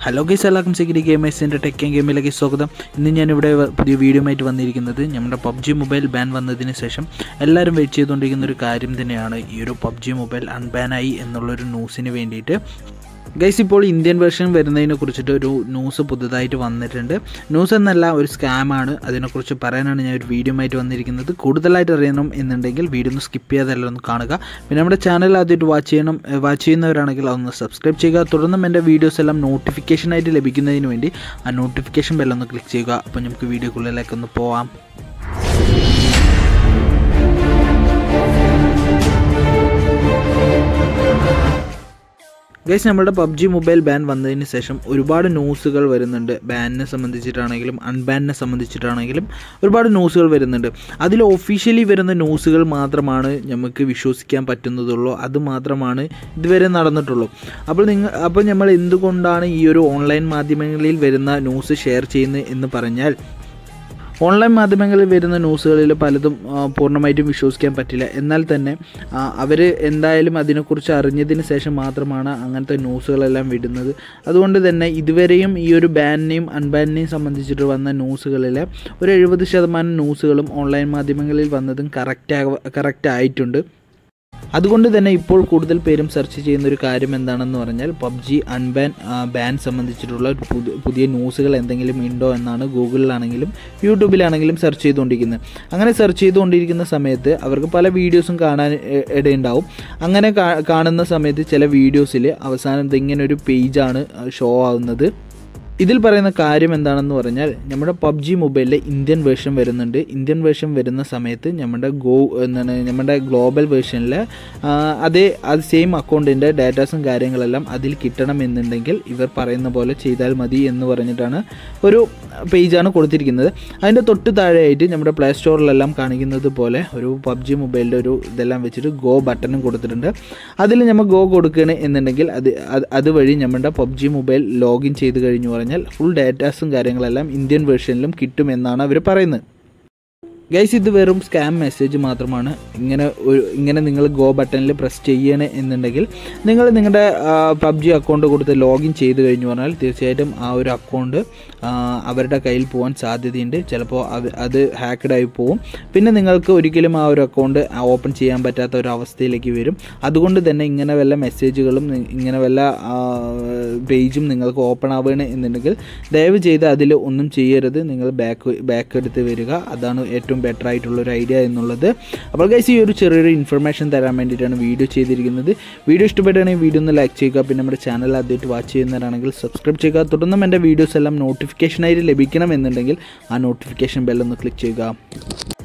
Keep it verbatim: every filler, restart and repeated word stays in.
Hello guys, welcome to C K D Gamers and Tech and Game like സ്വാഗതം. ഇന്ന് ഞാൻ ഇവിടെ പുതിയ വീഡിയോ ആയിട്ട് വന്നിരിക്കുന്നത് നമ്മുടെ P U B G mobile ban വന്നതിന് ശേഷം എല്ലാവരും വെയിറ്റ് ചെയ്തുകൊണ്ടിരിക്കുന്ന ഒരു കാര്യം തന്നെയാണ് ഈ ഒരു P U B G mobile unban ആയി എന്നുള്ള ഒരു ന്യൂസിന് വേണ്ടിയിട്ട്. ഗൈസ്, ഇപ്പോൾ ഇന്ത്യൻ വേർഷൻ വരുന്നതിനെ കുറിച്ചിട്ട് ഒരു ന്യൂസ് പുതുതായിട്ട് വന്നിട്ടുണ്ട്. ന്യൂസ് എന്നല്ല, ഒരു സ്കാമാണ്. അതിനെക്കുറിച്ച് പറയാനാണ് ഞാൻ ഒരു വീഡിയോ ആയിട്ട് വന്നിരിക്കുന്നത്. കൂടുതലായിട്ട് അറിയണം എന്നുണ്ടെങ്കിൽ വീഡിയോ ഒന്ന് സ്കിപ്പ് ചെയ്യാതെല്ലാം ഒന്ന് കാണുക. പിന്നെ നമ്മുടെ ചാനൽ ആദ്യമായിട്ട് വാച്ച് ചെയ്യണം വാച്ച് ചെയ്യുന്നവരാണെങ്കിൽ അതൊന്ന് സബ്സ്ക്രൈബ് ചെയ്യുക. തുടർന്നും എൻ്റെ വീഡിയോസ് എല്ലാം നോട്ടിഫിക്കേഷനായിട്ട് ലഭിക്കുന്നതിന് വേണ്ടി ആ നോട്ടിഫിക്കേഷൻ ബെല്ലൊന്ന് ക്ലിക്ക് ചെയ്യുക. അപ്പോൾ നമുക്ക് വീഡിയോക്കുള്ളിലേക്കൊന്ന് പോവാം. ഗൈസ്, നമ്മുടെ P U B G mobile ban വന്നതിന് ശേഷം ഒരുപാട് ന്യൂസുകൾ വരുന്നുണ്ട്. ബാനിനെ സംബന്ധിച്ചിട്ടാണെങ്കിലും അൺബാനിനെ സംബന്ധിച്ചിട്ടാണെങ്കിലും ഒരുപാട് ന്യൂസുകൾ വരുന്നുണ്ട്. അതിൽ ഒഫീഷ്യലി വരുന്ന ന്യൂസുകൾ മാത്രമാണ് നമുക്ക് വിശ്വസിക്കാൻ പറ്റുന്നതുള്ളൂ. അത് മാത്രമാണ് ഇതുവരെ നടന്നിട്ടുള്ളൂ. അപ്പോൾ നിങ്ങൾ അപ്പോൾ നമ്മൾ എന്തുകൊണ്ടാണ് ഈ ഒരു ഓൺലൈൻ മാധ്യമങ്ങളിൽ വരുന്ന ന്യൂസ് ഷെയർ ചെയ്യുന്നത് എന്ന് പറഞ്ഞാൽ, ഓൺലൈൻ മാധ്യമങ്ങളിൽ വരുന്ന ന്യൂസുകളിൽ പലതും പൂർണ്ണമായിട്ടും വിശ്വസിക്കാൻ പറ്റില്ല. എന്നാൽ തന്നെ അവർ എന്തായാലും അതിനെക്കുറിച്ച് അറിഞ്ഞതിന് ശേഷം മാത്രമാണ് അങ്ങനത്തെ ന്യൂസുകളെല്ലാം വിടുന്നത്. അതുകൊണ്ട് തന്നെ ഇതുവരെയും ഈ ഒരു ബാനിനെയും അൺബാനിനെയും സംബന്ധിച്ചിട്ട് വന്ന ന്യൂസുകളിൽ ഒരു എഴുപത് ശതമാനം ന്യൂസുകളും ഓൺലൈൻ മാധ്യമങ്ങളിൽ വന്നതും കറക്റ്റ് കറക്റ്റ് ആയിട്ടുണ്ട്. അതുകൊണ്ട് തന്നെ ഇപ്പോൾ കൂടുതൽ പേരും സെർച്ച് ചെയ്യുന്ന ഒരു കാര്യം എന്താണെന്ന് പറഞ്ഞാൽ P U B G unban ban സംബന്ധിച്ചിട്ടുള്ള പുതിയ പുതിയ ന്യൂസുകൾ എന്തെങ്കിലും ഉണ്ടോ എന്നാണ് ഗൂഗിളിലാണെങ്കിലും യൂട്യൂബിലാണെങ്കിലും സെർച്ച് ചെയ്തുകൊണ്ടിരിക്കുന്നത്. അങ്ങനെ സെർച്ച് ചെയ്തുകൊണ്ടിരിക്കുന്ന സമയത്ത് അവർക്ക് പല വീഡിയോസും കാണാൻ ഇടയുണ്ടാവും. അങ്ങനെ കാണുന്ന സമയത്ത് ചില വീഡിയോസിൽ അവസാനം ഇങ്ങനെ ഒരു പേജാണ് ഷോ ആവുന്നത്. ഇതിൽ പറയുന്ന കാര്യം എന്താണെന്ന് പറഞ്ഞാൽ, നമ്മുടെ P U B G മൊബൈലിലെ ഇന്ത്യൻ വേർഷൻ വരുന്നുണ്ട്. ഇന്ത്യൻ വേർഷൻ വരുന്ന സമയത്ത് നമ്മുടെ ഗോ എന്താണ് നമ്മുടെ ഗ്ലോബൽ വേർഷനിൽ അതേ അത് സെയിം അക്കൗണ്ടിൻ്റെ ഡാറ്റാസും കാര്യങ്ങളെല്ലാം അതിൽ കിട്ടണമെന്നുണ്ടെങ്കിൽ ഇവർ പറയുന്ന പോലെ ചെയ്താൽ മതി എന്ന് പറഞ്ഞിട്ടാണ് ഒരു പേജാണ് കൊടുത്തിരിക്കുന്നത്. അതിൻ്റെ തൊട്ട് താഴെയായിട്ട് നമ്മുടെ പ്ലേ സ്റ്റോറിലെല്ലാം കാണിക്കുന്നത് പോലെ ഒരു P U B G മൊബൈലിൻ്റെ ഒരു ഇതെല്ലാം വെച്ചിട്ട് ഗോ ബട്ടണും കൊടുത്തിട്ടുണ്ട്. അതിൽ നമ്മൾ ഗോ കൊടുക്കുകയാണ് എന്നുണ്ടെങ്കിൽ അത് അതുവഴി നമ്മുടെ P U B G mobile login ചെയ്ത് കഴിഞ്ഞു പറഞ്ഞാൽ ഫുൾ ഡാറ്റാസും കാര്യങ്ങളെല്ലാം ഇന്ത്യൻ വേർഷനിലും കിട്ടുമെന്നാണ് അവർ പറയുന്നത്. ഗൈസ്, ഇത് വെറും സ്കാം മെസ്സേജ് മാത്രമാണ്. ഇങ്ങനെ ഒരു ഇങ്ങനെ നിങ്ങൾ ഗോ ബട്ടണിൽ പ്രസ് ചെയ്യണേ എന്നുണ്ടെങ്കിൽ നിങ്ങൾ നിങ്ങളുടെ P U B G account കൊടുത്ത് ലോഗിൻ ചെയ്ത് കഴിഞ്ഞു പറഞ്ഞാൽ തീർച്ചയായിട്ടും ആ ഒരു അക്കൗണ്ട് അവരുടെ കയ്യിൽ പോകാൻ സാധ്യതയുണ്ട്. ചിലപ്പോൾ അത് അത് ഹാക്കഡായി പോവും. പിന്നെ നിങ്ങൾക്ക് ഒരിക്കലും ആ ഒരു അക്കൗണ്ട് ഓപ്പൺ ചെയ്യാൻ പറ്റാത്ത ഒരു അവസ്ഥയിലേക്ക് വരും. അതുകൊണ്ട് തന്നെ ഇങ്ങനെ വല്ല മെസ്സേജുകളും ഇങ്ങനെ വല്ല പേജും നിങ്ങൾക്ക് ഓപ്പൺ ആവുകയാണ് എന്നുണ്ടെങ്കിൽ ദയവ് ചെയ്ത് അതിൽ ഒന്നും ചെയ്യരുത്. നിങ്ങൾ ബാക്ക് ബാക്ക് എടുത്ത് വരിക. അതാണ് ഏറ്റവും ബെറ്റർ ആയിട്ടുള്ളൊരു ഐഡിയ എന്നുള്ളത്. അപ്പോൾ ഗൈസ്, ഈ ഒരു ചെറിയൊരു ഇൻഫർമേഷൻ തരാൻ വേണ്ടിയിട്ടാണ് വീഡിയോ ചെയ്തിരിക്കുന്നത്. വീഡിയോ ഇഷ്ടപ്പെടുകയാണെങ്കിൽ വീഡിയോ ഒന്ന് ലൈക്ക് ചെയ്യുക. പിന്നെ നമ്മുടെ ചാനൽ ആദ്യമായിട്ട് വാച്ച് ചെയ്യുന്നവരാണെങ്കിൽ സബ്സ്ക്രൈബ് ചെയ്യുക. തുടർന്നും എൻ്റെ വീഡിയോസ് എല്ലാം നോട്ടിഫിക്കേഷനായിട്ട് ലഭിക്കണമെന്നുണ്ടെങ്കിൽ ആ നോട്ടിഫിക്കേഷൻ ബെല്ലൊന്ന് ക്ലിക്ക് ചെയ്യുക.